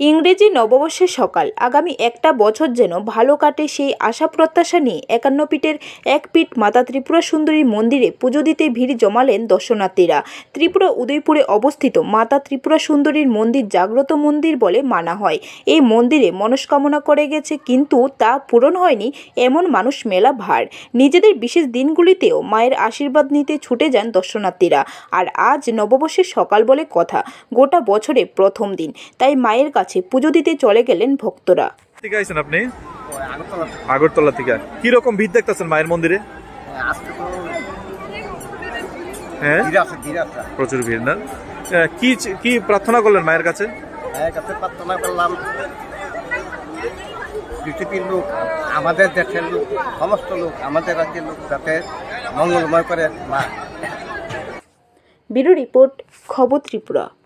ইংরেজি নববর্ষের সকাল। আগামী একটা বছর যেন ভালো কাটে সেই আশা প্রত্যাশা নিয়ে 51 পীঠের এক পীঠ মাতা ত্রিপুরা সুন্দরী মন্দিরে পুজো দিতে ভিড় জমালেন দর্শনার্থীরা। ত্রিপুরা উদয়পুরে অবস্থিত মাতা ত্রিপুরা সুন্দরীর মন্দির জাগ্রত মন্দির বলে মানা হয়। এই মন্দিরে মনস্কামনা করে গেছে, কিন্তু তা পূরণ হয়নি এমন মানুষ মেলা ভার। নিজেদের বিশেষ দিনগুলিতেও মায়ের আশীর্বাদ নিতে ছুটে যান দর্শনার্থীরা। আর আজ নববর্ষের সকাল বলে কথা, গোটা বছরে প্রথম দিন, তাই মায়ের কাছে পুজো দিতে চলে গেলেন ভক্তরা। আপনি আগরতলা থেকে কি রকম ভিড় দেখতেছেন মায়ের মন্দিরে? হ্যাঁ, প্রচুর ভিড় না? কি প্রার্থনা করলেন মায়ের কাছে? প্রার্থনা করলাম পৃথিবীর লোক, আমাদের দেশের লোক, সমস্ত লোক, আমাদের রাজ্যের লোক যাতে মঙ্গলময় করে মা। ব্যুরো রিপোর্ট, খবর ত্রিপুরা।